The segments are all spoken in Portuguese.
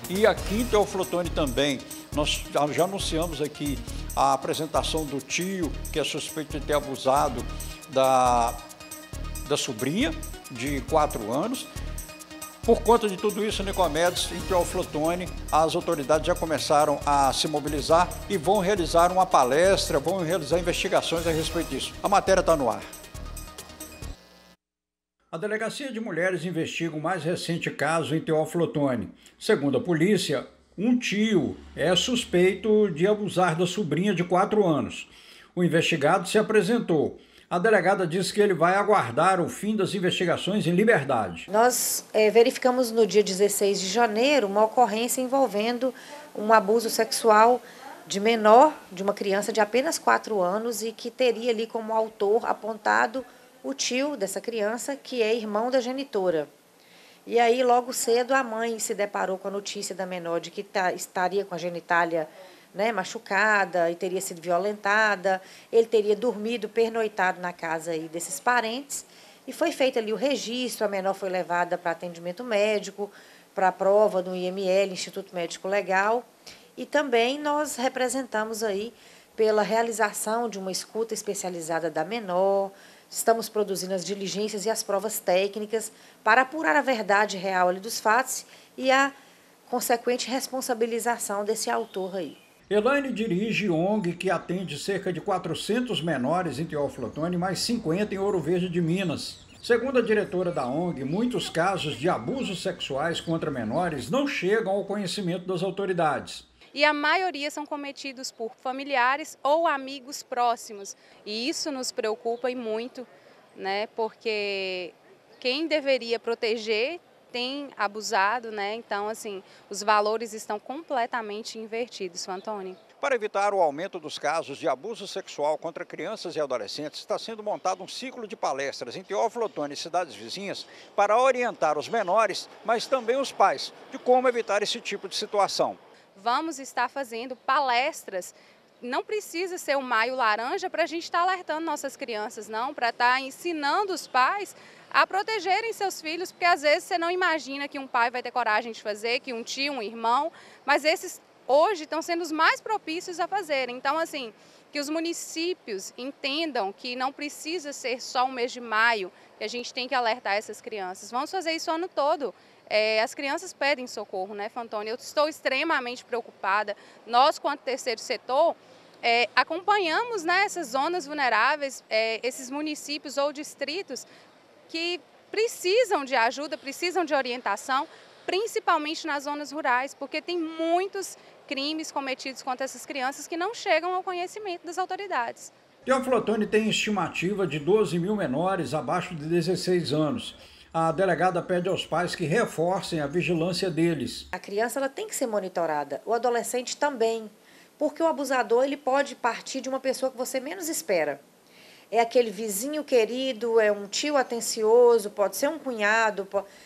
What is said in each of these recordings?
E aqui em Teófilo Otoni também, nós já anunciamos aqui a apresentação do tio, que é suspeito de ter abusado da sobrinha, de 4 anos. Por conta de tudo isso, Nicomedes, em Teófilo Otoni, as autoridades já começaram a se mobilizar e vão realizar uma palestra, vão realizar investigações a respeito disso. A matéria está no ar. A Delegacia de Mulheres investiga o mais recente caso em Teófilo Otoni. Segundo a polícia, um tio é suspeito de abusar da sobrinha de 4 anos. O investigado se apresentou. A delegada disse que ele vai aguardar o fim das investigações em liberdade. Nós verificamos no dia 16 de janeiro uma ocorrência envolvendo um abuso sexual de menor, de uma criança de apenas 4 anos e que teria ali como autor apontado o tio dessa criança, que é irmão da genitora. E aí, logo cedo, a mãe se deparou com a notícia da menor de que estaria com a genitália, né, machucada e teria sido violentada. Ele teria dormido, pernoitado na casa aí desses parentes. E foi feito ali o registro, a menor foi levada para atendimento médico, para a prova do IML, Instituto Médico Legal. E também nós representamos aí pela realização de uma escuta especializada da menor. Estamos produzindo as diligências e as provas técnicas para apurar a verdade real ali dos fatos e a consequente responsabilização desse autor aí. Elaine dirige ONG que atende cerca de 400 menores em Teófilo Otoni, mais 50 em Ouro Verde de Minas. Segundo a diretora da ONG, muitos casos de abusos sexuais contra menores não chegam ao conhecimento das autoridades. E a maioria são cometidos por familiares ou amigos próximos. E isso nos preocupa e muito, né? Porque quem deveria proteger tem abusado, né? Então, assim, os valores estão completamente invertidos, Antônio. Para evitar o aumento dos casos de abuso sexual contra crianças e adolescentes, está sendo montado um ciclo de palestras em Teófilo Otoni e cidades vizinhas para orientar os menores, mas também os pais, de como evitar esse tipo de situação. Vamos estar fazendo palestras, não precisa ser o Maio Laranja para a gente estar alertando nossas crianças, não, para estar ensinando os pais a protegerem seus filhos, porque às vezes você não imagina que um pai vai ter coragem de fazer, que um tio, um irmão, mas esses hoje estão sendo os mais propícios a fazerem. Então, assim, que os municípios entendam que não precisa ser só o mês de maio, que a gente tem que alertar essas crianças. Vamos fazer isso o ano todo. As crianças pedem socorro, né, Fantônio? Eu estou extremamente preocupada. Nós, quanto terceiro setor, acompanhamos, né, essas zonas vulneráveis, esses municípios ou distritos que precisam de ajuda, precisam de orientação, principalmente nas zonas rurais, porque tem muitos crimes cometidos contra essas crianças que não chegam ao conhecimento das autoridades. Teófilo Otoni tem estimativa de 12 mil menores abaixo de 16 anos. A delegada pede aos pais que reforcem a vigilância deles. A criança ela tem que ser monitorada, o adolescente também, porque o abusador ele pode partir de uma pessoa que você menos espera. É aquele vizinho querido, é um tio atencioso, pode ser um cunhado,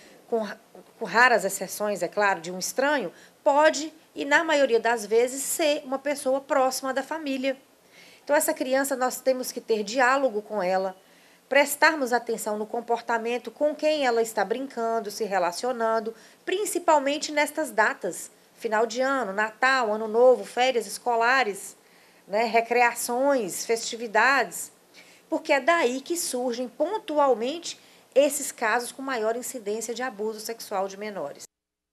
com raras exceções, é claro, de um estranho, pode, e na maioria das vezes, ser uma pessoa próxima da família. Então essa criança nós temos que ter diálogo com ela, prestarmos atenção no comportamento com quem ela está brincando, se relacionando, principalmente nestas datas, final de ano, Natal, Ano Novo, férias escolares, né, recreações, festividades, porque é daí que surgem pontualmente esses casos com maior incidência de abuso sexual de menores.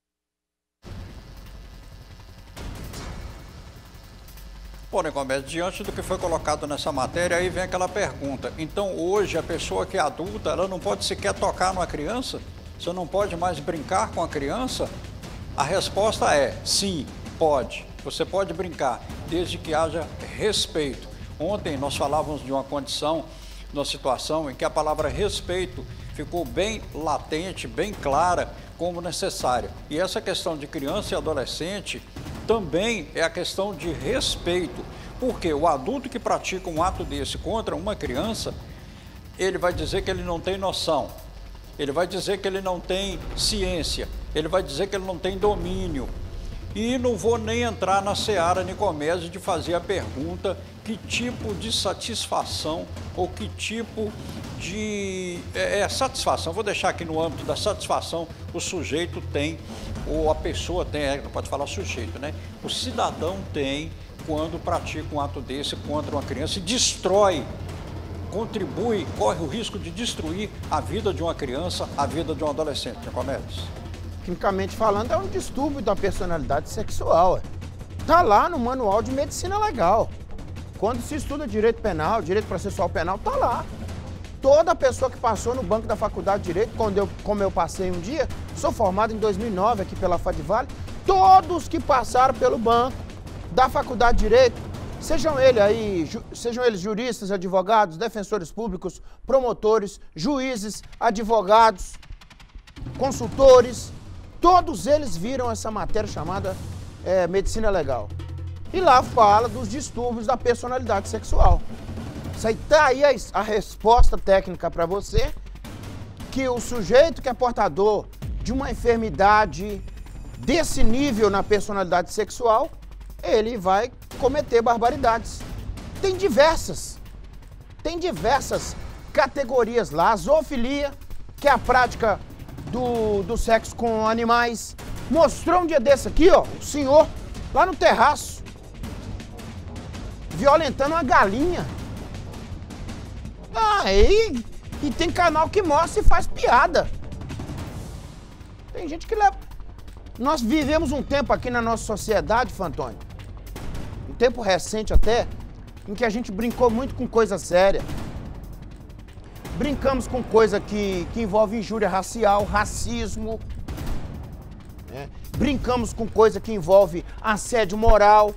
Bom, Nicomedes, diante do que foi colocado nessa matéria, aí vem aquela pergunta. Então, hoje, a pessoa que é adulta, ela não pode sequer tocar numa criança? Você não pode mais brincar com a criança? A resposta é sim, pode. Você pode brincar, desde que haja respeito. Ontem nós falávamos de uma condição, de uma situação em que a palavra respeito ficou bem latente, bem clara, como necessária. E essa questão de criança e adolescente também é a questão de respeito, porque o adulto que pratica um ato desse contra uma criança, ele vai dizer que ele não tem noção, ele vai dizer que ele não tem ciência, ele vai dizer que ele não tem domínio. E não vou nem entrar na seara, Nicomedes, de fazer a pergunta que tipo de satisfação ou que tipo de satisfação, vou deixar aqui no âmbito da satisfação, o sujeito tem, ou a pessoa tem, não pode falar sujeito, né? O cidadão tem quando pratica um ato desse contra uma criança e destrói, contribui, corre o risco de destruir a vida de uma criança, a vida de um adolescente, Nicomedes. Tecnicamente falando, é um distúrbio da personalidade sexual. Está lá no Manual de Medicina Legal. Quando se estuda direito penal, direito processual penal, está lá. Toda pessoa que passou no banco da Faculdade de Direito, como eu passei um dia, sou formado em 2009 aqui pela Fadivale, todos que passaram pelo banco da Faculdade de Direito, sejam eles juristas, advogados, defensores públicos, promotores, juízes, advogados, consultores, todos eles viram essa matéria chamada Medicina Legal. E lá fala dos distúrbios da personalidade sexual. Isso aí tá aí a resposta técnica para você, que o sujeito que é portador de uma enfermidade desse nível na personalidade sexual, ele vai cometer barbaridades. Tem diversas categorias lá. A zoofilia, que é a prática do sexo com animais. Mostrou um dia desse aqui, ó, o senhor lá no terraço, violentando uma galinha. E tem canal que mostra e faz piada. Tem gente que leva. Nós vivemos um tempo aqui na nossa sociedade, Fantônio, um tempo recente até, em que a gente brincou muito com coisa séria. Brincamos com coisa que envolve injúria racial, racismo. Né? Brincamos com coisa que envolve assédio moral.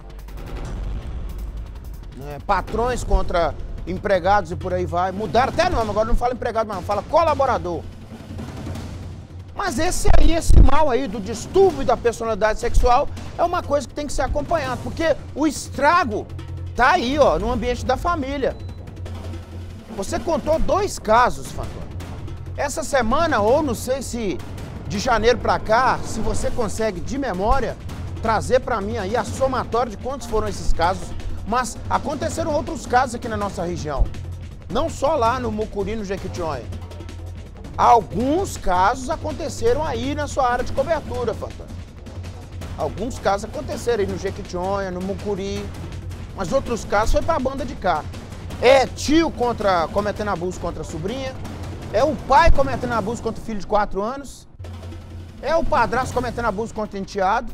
Né? Patrões contra empregados e por aí vai. Mudaram até nome, agora não fala empregado mais, fala colaborador. Mas esse mal aí do distúrbio da personalidade sexual é uma coisa que tem que ser acompanhada, porque o estrago tá aí, ó, no ambiente da família. Você contou 2 casos, Fantônio. Essa semana, ou não sei se de janeiro para cá, se você consegue de memória trazer para mim aí a somatória de quantos foram esses casos, mas aconteceram outros casos aqui na nossa região. Não só lá no Mucuri, no Jequitinhonha. Alguns casos aconteceram aí na sua área de cobertura, Fantônio. Alguns casos aconteceram aí no Jequitinhonha, no Mucuri, mas outros casos foi para a banda de cá. É tio cometendo abuso contra a sobrinha, é o pai cometendo abuso contra o filho de 4 anos, é o padrasto cometendo abuso contra o enteado.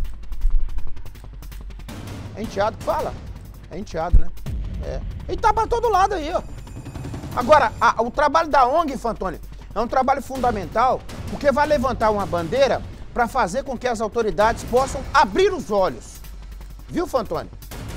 É enteado que fala? É enteado, né? É. E tá para todo lado aí, ó. Agora, o trabalho da ONG, Fantônio, é um trabalho fundamental, porque vai levantar uma bandeira para fazer com que as autoridades possam abrir os olhos. Viu, Fantônio?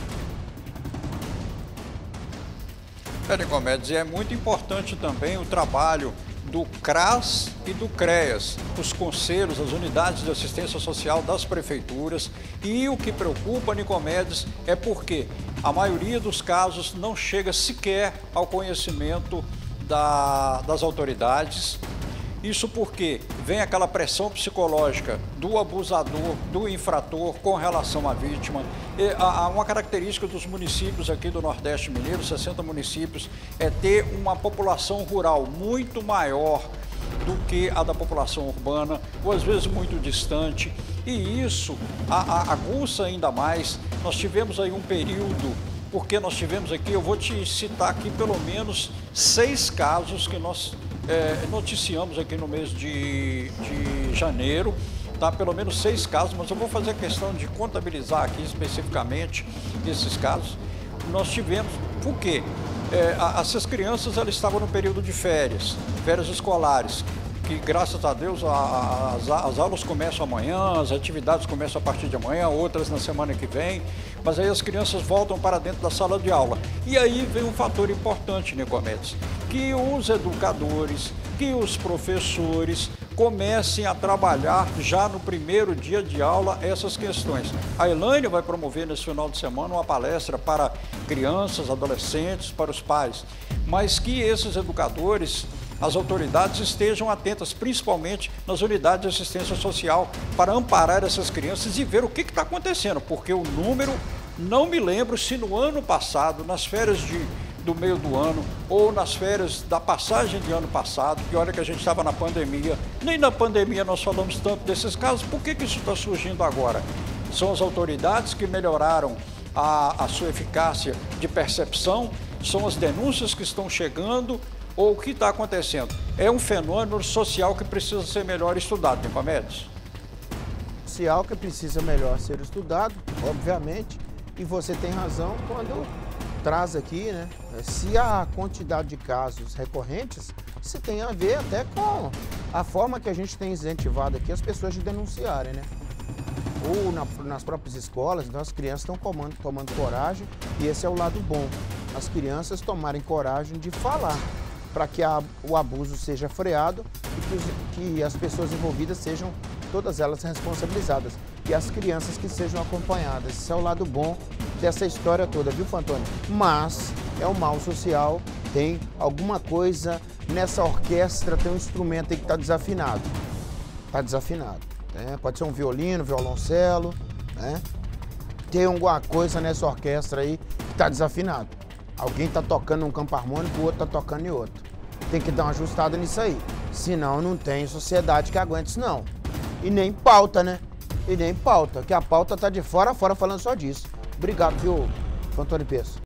Nicomedes, e é muito importante também o trabalho do CRAS e do CREAS, os conselhos, as unidades de assistência social das prefeituras. E o que preocupa, Nicomedes, é porque a maioria dos casos não chega sequer ao conhecimento das autoridades. Isso porque vem aquela pressão psicológica do abusador, do infrator com relação à vítima. E uma característica dos municípios aqui do Nordeste Mineiro, 60 municípios, é ter uma população rural muito maior do que a da população urbana, ou às vezes muito distante. E isso aguça ainda mais. Nós tivemos aí um período, porque nós tivemos aqui, eu vou te citar aqui pelo menos 6 casos que nós noticiamos aqui no mês de janeiro, tá? Pelo menos 6 casos, mas eu vou fazer a questão de contabilizar aqui especificamente esses casos. Nós tivemos, por quê? Essas crianças, elas estavam no período de férias escolares, que graças a Deus as aulas começam amanhã, as atividades começam a partir de amanhã, outras na semana que vem, mas aí as crianças voltam para dentro da sala de aula. E aí vem um fator importante, Nicomedes, que os educadores, que os professores comecem a trabalhar já no primeiro dia de aula essas questões. A Elaine vai promover nesse final de semana uma palestra para crianças, adolescentes, para os pais, mas que esses educadores as autoridades estejam atentas, principalmente nas unidades de assistência social, para amparar essas crianças e ver o que está acontecendo, porque o número, não me lembro se no ano passado, nas férias do meio do ano, ou nas férias da passagem de ano passado, que olha que a gente estava na pandemia, nem na pandemia nós falamos tanto desses casos. Por que isso está surgindo agora? São as autoridades que melhoraram a sua eficácia de percepção, são as denúncias que estão chegando, ou o que está acontecendo? É um fenômeno social que precisa ser melhor estudado, Nicomedes? Social que precisa melhor ser estudado, obviamente, e você tem razão quando traz aqui, né? Se a quantidade de casos recorrentes, se tem a ver até com a forma que a gente tem incentivado aqui as pessoas de denunciarem, né? Ou nas próprias escolas, então as crianças estão tomando coragem, e esse é o lado bom. As crianças tomarem coragem de falar, para que o abuso seja freado e que as pessoas envolvidas sejam, todas elas, responsabilizadas. E as crianças que sejam acompanhadas. Esse é o lado bom dessa história toda, viu, Fantoni? Mas é um mal social, tem alguma coisa nessa orquestra, tem um instrumento aí que está desafinado. Está desafinado. Né? Pode ser um violino, violoncelo, né? Tem alguma coisa nessa orquestra aí que está desafinado. Alguém está tocando num campo harmônico, o outro está tocando em outro. Tem que dar uma ajustada nisso aí. Senão não tem sociedade que aguente isso não. E nem pauta, né? E nem pauta, que a pauta está de fora a fora falando só disso. Obrigado, viu, Fantoni Peço?